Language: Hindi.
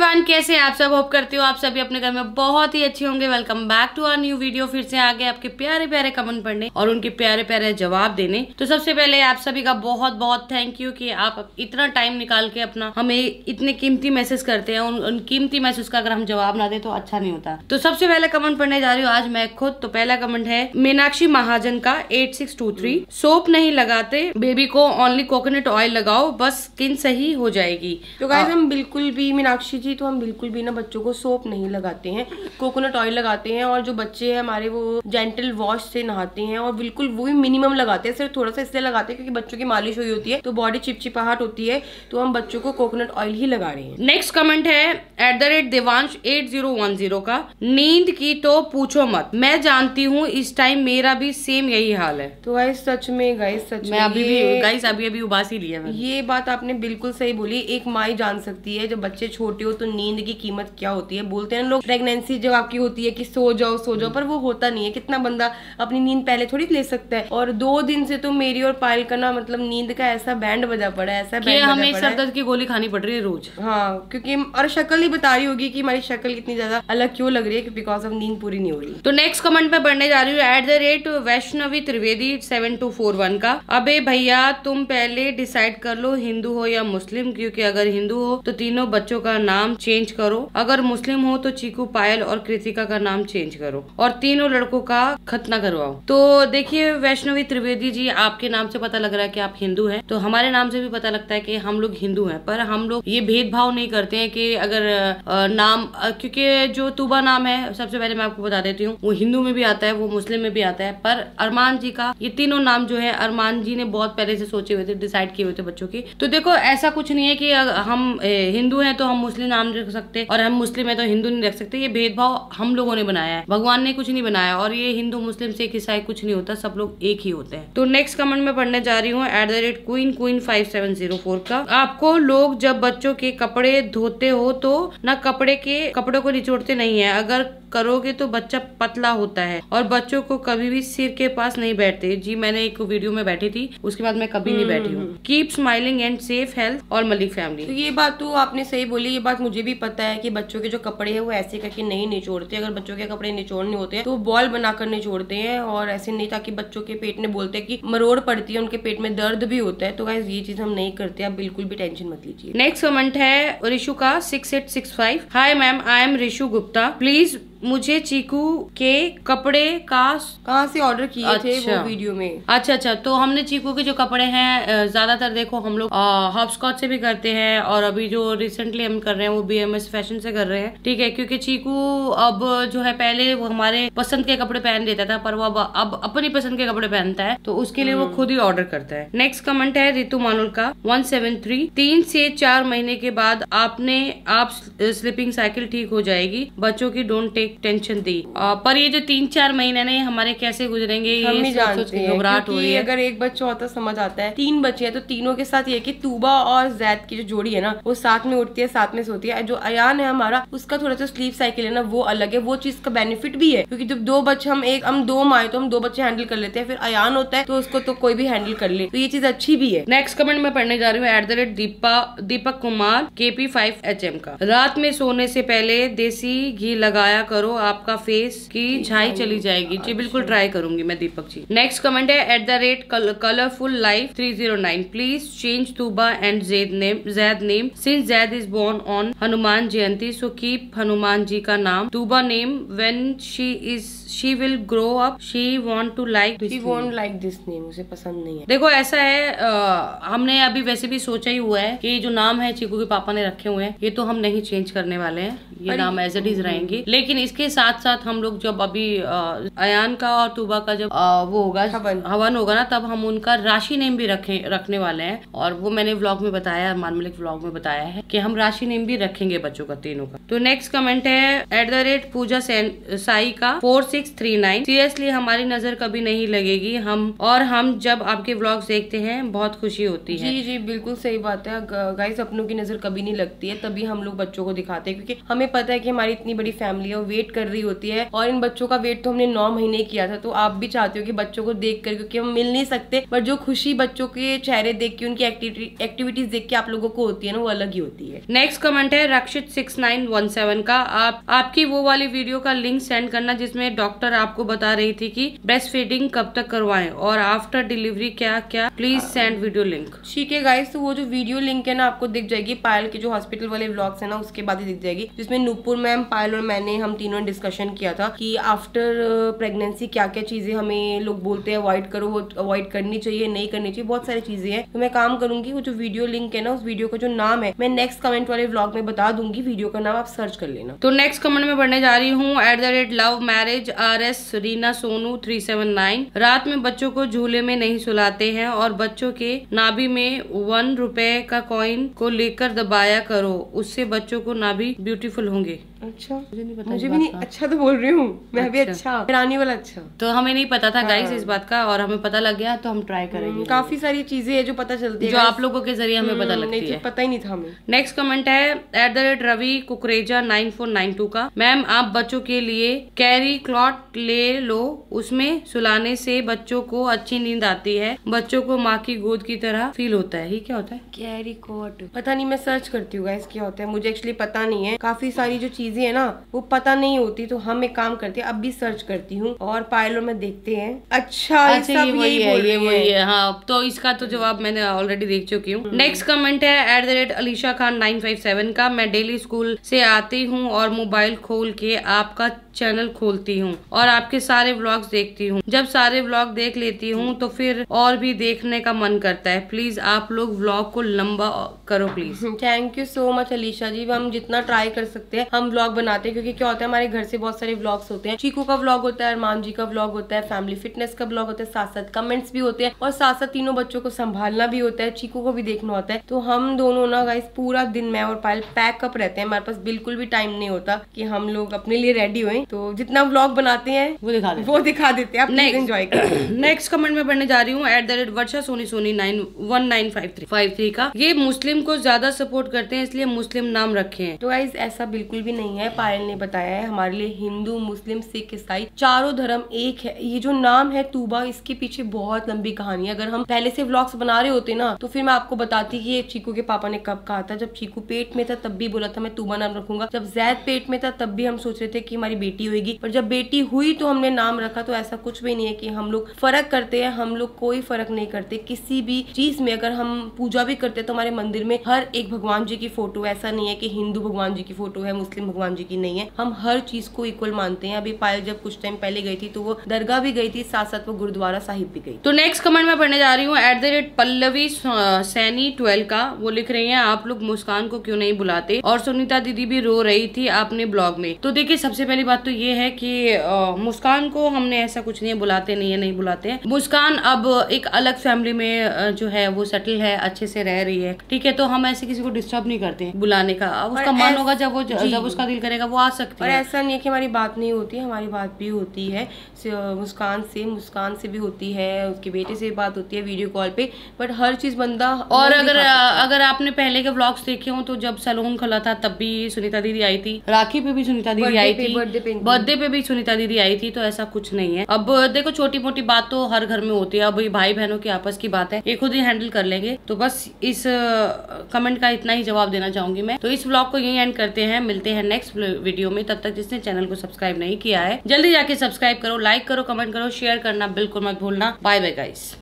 एवरीवन, कैसे आप सब? होप करती हूँ आप सभी अपने घर में बहुत ही अच्छे होंगे। Welcome back to our new video. फिर से आ गए आपके प्यारे प्यारे कमेंट पढ़ने और उनके प्यारे प्यारे जवाब देने। तो सबसे पहले आप सभी का बहुत बहुत थैंक यू कि आप इतना टाइम निकाल के अपना हमें इतने कीमती मैसेज करते हैं। उन कीमती मैसेज का अगर हम जवाब ना दे तो अच्छा नहीं होता। तो सबसे पहले कमेंट पढ़ने जा रही हूँ आज मैं खुद। तो पहला कमेंट है मीनाक्षी महाजन का 8623। सोप नहीं लगाते बेबी को, ओनली कोकोनट ऑयल लगाओ, बस स्किन सही हो जाएगी। तो गाइस हम बिल्कुल भी, मीनाक्षी जी, तो हम बिल्कुल भी ना बच्चों को सोप नहीं लगाते हैं, कोकोनट ऑयल लगाते हैं। और जो बच्चे हैं हमारे वो जेंटल वॉश से नहाते हैं और बिल्कुल वो भी मिनिमम लगाते हैं, सिर्फ थोड़ा सा इसलिए लगाते हैं क्योंकि बच्चों की मालिश हुई होती है तो बॉडी चिपचिपाहट होती है, तो हम बच्चों को कोकोनट ऑयल ही लगा रहे हैं। नेक्स्ट कमेंट है @देवांश 8010 का, नींद की तो पूछो मत, मैं जानती हूँ इस टाइम मेरा भी सेम यही हाल है। तो गाइस सच में, मैं अभी भी गाइस अभी उबासी लिया मैंने। ये बात आपने बिल्कुल सही बोली। एक माँ ही जान सकती है जब बच्चे छोटे हो तो नींद की कीमत क्या होती है। बोलते हैं लोग प्रेगनेंसी जब आपकी होती है कि सो जाओ, पर वो होता नहीं है। कितना बंदा अपनी नींद पहले थोड़ी ले सकता है। और 2 दिन से तो मेरी और पायल का ना मतलब नींद का ऐसा बैंड बजा पड़ा है, ऐसा बैंड हमें एक सर दर्द की गोली खानी पड़ रही है रोज। हाँ, क्योंकि और शक्ल ही बता रही होगी कि हमारी शक्ल इतनी ज्यादा अलग क्यों लग रही है, बिकॉज ऑफ नींद पूरी नहीं हो रही। तो नेक्स्ट कमेंट में बढ़ने जा रही हूँ @वैष्णवी त्रिवेदी 7241 का, अबे भैया तुम पहले डिसाइड कर लो हिंदू हो या मुस्लिम, क्योंकि अगर हिंदू हो तो तीनों बच्चों का नाम चेंज करो, अगर मुस्लिम हो तो चीकू, पायल और कृतिका का नाम चेंज करो और तीनों लड़कों का खतना करवाओ। तो देखिए वैष्णवी त्रिवेदी जी, आपके नाम से पता लग रहा है कि आप हिंदू हैं, तो हमारे नाम से भी पता लगता है कि हम लोग हिंदू हैं। पर हम लोग ये भेदभाव नहीं करते हैं कि अगर नाम, क्योंकि जो तूबा नाम है, सबसे पहले मैं आपको बता देती हूँ, वो हिंदू में भी आता है, वो मुस्लिम में भी आता है। पर अरमान जी का ये तीनों नाम जो है अरमान जी ने बहुत पहले से सोचे हुए थे, डिसाइड किए हुए थे बच्चों की। तो देखो ऐसा कुछ नहीं है कि हम हिंदू हैं तो हम मुस्लिम नाम रख सकते और हम मुस्लिम है तो हिंदू नहीं रख सकते। ये भेदभाव हम लोगों ने बनाया है, भगवान ने कुछ नहीं बनाया। और ये हिंदू मुस्लिम सिख ईसाई कुछ नहीं होता, सब लोग एक ही होते हैं। तो नेक्स्ट कमेंट में पढ़ने जा रही हूँ @queen5704 का, आपको लोग जब बच्चों के कपड़े धोते हो तो ना कपड़ों को निचोड़ते नहीं है, अगर करोगे तो बच्चा पतला होता है और बच्चों को कभी भी सिर के पास नहीं बैठते। जी मैंने एक वीडियो में बैठी थी, उसके बाद मैं कभी नहीं बैठी हूँ। Keep smiling and safe health और मलिक फैमिली। तो ये बात तो आपने सही बोली। ये बात मुझे भी पता है कि बच्चों के जो कपड़े हैं वो ऐसे करके नहीं निचोड़ते। अगर बच्चों के कपड़े निचोड़ने होते हैं तो बॉल बनाकर निचोड़ते हैं और ऐसे नहीं, ताकि बच्चों के पेट में बोलते हैं कि मरोड़ पड़ती है, उनके पेट में दर्द भी होता है। तो गाइस ये चीज हम नहीं करते, आप बिल्कुल भी टेंशन मत लीजिए। नेक्स्ट कमेंट है ऋषु का 6865, hi ma'am, I am Rishu Gupta, please मुझे चीकू के कपड़े कहाँ से ऑर्डर किए थे वो वीडियो में। अच्छा, तो हमने चीकू के जो कपड़े हैं ज्यादातर देखो हम लोग हॉपस्कॉच से भी करते हैं और अभी जो रिसेंटली हम कर रहे हैं वो BMS फैशन से कर रहे हैं, ठीक है। क्योंकि चीकू अब जो है, पहले वो हमारे पसंद के कपड़े पहन लेता था, पर वो अब अपनी पसंद के कपड़े पहनता है, तो उसके लिए वो खुद ही ऑर्डर करता है। नेक्स्ट कमेंट है रितु मानुल का 173, 3 से 4 महीने के बाद आप स्लीपिंग साइकिल ठीक हो जाएगी, बच्चों की डोंट टेक टेंशन दी। पर ये जो 3-4 महीने ने हमारे कैसे गुजरेंगे ये सोच के घबराहट हो रही है। अगर एक बच्चा होता समझ आता है, 3 बच्चे हैं तो तीनों के साथ ये कि तूबा और जैद की जो जोड़ी है ना वो साथ में उठती है, साथ में सोती है। जो अयान है हमारा, उसका थोड़ा सा स्लीप साइकिल है ना वो अलग है। वो चीज का बेनिफिट भी है क्योंकि जब 2 बच्चे हम 2 माए तो हम 2 बच्चे हैंडल कर लेते हैं, फिर अयान होता है तो उसको तो कोई भी हैंडल कर ले, तो ये चीज अच्छी भी है। नेक्स्ट कमेंट में पढ़ने जा रही हूँ दीपक कुमार KP5HM का, रात में सोने से पहले देसी घी लगाया करो, आपका फेस की झाई चली जाएगी। जी बिल्कुल ट्राई करूंगी मैं दीपक जी। नेक्स्ट कमेंट है @colourful life 309, please change Tuba and Zaid name since Zaid is born on Hanuman Jayanti, so keep Hanuman ji का नाम Tuba name, when she will grow up she want like this name, उसे पसंद नहीं है। देखो ऐसा है, हमने अभी वैसे भी सोचा ही हुआ है कि जो नाम है चीकू के पापा ने रखे हुए हैं ये तो हम नहीं चेंज करने वाले हैं, ये नाम एज इट इज रहेंगे। लेकिन इसके साथ साथ हम लोग जब अभी अयान का और तूबा का जब वो होगा हवन होगा ना, तब हम उनका राशि नेम भी रखने वाले हैं। और वो मैंने व्लॉग में बताया, अरमान मलिक व्लॉग में बताया है कि हम राशि नेम भी रखेंगे बच्चों का, तीनों का। तो नेक्स्ट कमेंट है @पूजा साई का 4639, सीरियसली हमारी नजर कभी नहीं लगेगी, हम जब आपके व्लॉग्स देखते हैं बहुत खुशी होती है। जी बिल्कुल सही बात है गाइस, अपनों की नजर कभी नहीं लगती है, तभी हम लोग बच्चों को दिखाते हैं क्योंकि हमें पता है कि हमारी इतनी बड़ी फैमिली है, वे वेट कर रही होती है, और इन बच्चों का वेट तो हमने 9 महीने किया था। तो आप भी चाहते हो कि बच्चों को देख कर, क्योंकि हम मिल नहीं सकते, पर जो खुशी बच्चों के चेहरे देख के, उनकी एक्टिविटीज देख के आप लोगों को होती है ना, वो अलग ही होती है। नेक्स्ट कमेंट है रक्षित 6917 का। आपकी वो वाली वीडियो का लिंक सेंड करना जिसमें डॉक्टर आपको बता रही थी कि ब्रेस्ट फीडिंग कब तक करवाएं और आफ्टर डिलीवरी क्या क्या, प्लीज सेंड वीडियो लिंक। ठीक है गाइस, तो वो जो वीडियो लिंक है ना आपको दिख जाएगी पायल के जो हॉस्पिटल वाले व्लॉग्स है ना, उसके बाद ही दिख जाएगी, जिसमें नूपुर मैम, पायल और मैंने, हम तीनों ने डिस्कशन किया था कि आफ्टर प्रेगनेंसी क्या क्या चीजें हमें लोग बोलते हैं अवॉइड करो, वो अवॉइड करनी चाहिए, नहीं करनी चाहिए, बहुत सारी चीजें हैं। तो मैं काम करूंगी, वो जो वीडियो लिंक है ना, उस वीडियो का जो नाम है मैं नेक्स्ट कमेंट वाले व्लॉग में बता दूंगी, वीडियो का नाम आप सर्च कर लेना। तो नेक्स्ट कमेंट में पढ़ने जा रही हूँ @love marriage RS Reena Sonu 379। रात में बच्चों को झूले में नहीं सुलाते हैं और बच्चों के नाभि में 1 रुपए का कॉइन को लेकर दबाया करो, उससे बच्चों को नाभि ब्यूटीफुल होंगे। अच्छा, मुझे नहीं पता, मुझे भी नहीं। अच्छा तो बोल रही हूँ मैं भी। अच्छा, रानी वाला। अच्छा, तो हमें नहीं पता था गाइस इस बात का, और हमें पता लग गया तो हम ट्राई करेंगे। काफी सारी चीजें है जो पता चलती है, जो आप लोगों के जरिए हमें पता लगती है, पता ही नहीं था हमें। नेक्स्ट कमेंट है @रवि कुकरेजा 9492 का। मैम आप बच्चों के लिए कैरी क्लॉट ले लो, उसमें सुलाने से बच्चों को अच्छी नींद आती है, बच्चों को माँ की गोद की तरह फील होता है। ये क्या होता है कैरी क्लॉट? पता नहीं, मैं सर्च करती हूँ गाइस क्या होता है, मुझे एक्चुअली पता नहीं है। काफी सारी जो चीजें है ना वो पता नहीं होती, तो हम एक काम करते हैं, अब भी सर्च करती हूँ और पायलों में देखते हैं। अच्छा ये वही है। हाँ, तो इसका तो जवाब मैंने ऑलरेडी देख चुकी हूँ। नेक्स्ट कमेंट है @अलीशा खान 957 का। मैं डेली स्कूल से आती हूँ और मोबाइल खोल के आपका चैनल खोलती हूँ और आपके सारे व्लॉग्स देखती हूँ। जब सारे व्लॉग देख लेती हूँ तो फिर और भी देखने का मन करता है। प्लीज आप लोग व्लॉग को लंबा करो please. Thank you so much Alisha ji, हम जितना ट्राई कर सकते हैं हम व्लॉग बनाते हैं, क्योंकि क्या होता है हमारे घर से बहुत सारे व्लॉग्स होते हैं। चीकू का व्लॉग होता है, अरमान जी का व्लॉग होता है, फैमिली फिटनेस का व्लॉग होता है, साथ साथ कमेंट्स भी होते हैं और साथ साथ तीनों बच्चों को संभालना भी होता है, चीकू को भी देखना होता है। तो हम दोनों ना गाइस पूरा दिन मैं और पायल पैकअप रहते हैं, हमारे पास बिल्कुल भी टाइम नहीं होता कि हम लोग अपने लिए रेडी हुए। तो जितना व्लॉग बनाते हैं वो दिखा देते हैं, आप एंजॉय करें। नेक्स्ट कमेंट में पढ़ने जा रही हूँ @वर्षा सोनी सोनी 1953 का। ये मुस्लिम को ज्यादा सपोर्ट करते हैं इसलिए मुस्लिम नाम रखे हैं। तो गाइस ऐसा बिल्कुल भी नहीं है, पायल ने बताया है हमारे लिए हिंदू, मुस्लिम, सिख, ईसाई चारों धर्म एक है। ये जो नाम है तूबा, इसके पीछे बहुत लंबी कहानी है। अगर हम पहले से व्लॉग्स बना रहे होते ना तो फिर मैं आपको बताती कि ये चीकू के पापा ने कब कहा था। जब चीकू पेट में था तब भी बोला था मैं तूबा नाम रखूंगा, जब जैद पेट में था तब भी हम सोच रहे थे कि हमारी बेटी होगी, पर जब बेटी हुई तो हमने नाम रखा। तो ऐसा कुछ भी नहीं है कि हम लोग फर्क करते हैं, हम लोग कोई फर्क नहीं करते किसी भी चीज में। अगर हम पूजा भी करते हैं तो हमारे मंदिर में हर एक भगवान जी की फोटो, ऐसा नहीं है कि हिंदू भगवान जी की फोटो है, मुस्लिम भगवान जी की नहीं है, हम हर चीज को इक्वल मानते हैं। अभी पायल जब कुछ टाइम पहले गई थी तो वो दरगाह भी गई थी, साथ साथ वो गुरुद्वारा साहिब भी गई। तो नेक्स्ट कमेंट में पढ़ने जा रही हूँ @पल्लवी सैनी 12 का। वो लिख रही हैं आप लोग मुस्कान को क्यों नहीं बुलाते, और सुनीता दीदी भी रो रही थी आपने ब्लॉग में। तो देखिए सबसे पहली बात तो ये है कि मुस्कान को हमने ऐसा कुछ नहीं है, बुलाते नहीं है, नहीं बुलाते हैं। मुस्कान अब एक अलग फैमिली में जो है वो सेटल है, अच्छे से रह रही है, ठीक है। तो हम ऐसे किसी को डिस्टर्ब नहीं करते हैं बुलाने का, उसका मन होगा जब उसका दिल करेगा वो आ सकती है। और ऐसा नहीं है कि हमारी बात नहीं होती, हमारी बात भी होती है मुस्कान से भी होती है, उसके बेटे से बात होती है वीडियो कॉल पे, बट हर चीज बंदा। और अगर आपने पहले के व्लॉग्स देखे हो तो जब सैलून खुला था तब भी सुनीता दीदी आई थी, राखी पे भी सुनीता दीदी आई थी, बर्थडे पे भी सुनीता दीदी आई थी। तो ऐसा कुछ नहीं है। अब देखो छोटी मोटी बात तो हर घर में होती है, अब भाई बहनों की आपस की बात है, ये खुद ही हैंडल कर लेंगे। तो बस इस कमेंट का इतना ही जवाब देना चाहूंगी मैं। तो इस व्लॉग को यही एंड करते हैं, मिलते हैं नेक्स्ट वीडियो में। तब तक जिसने चैनल को सब्सक्राइब नहीं किया है जल्दी जाके सब्सक्राइब करो, लाइक करो, कमेंट करो, शेयर करना बिल्कुल मत भूलना। Bye bye guys.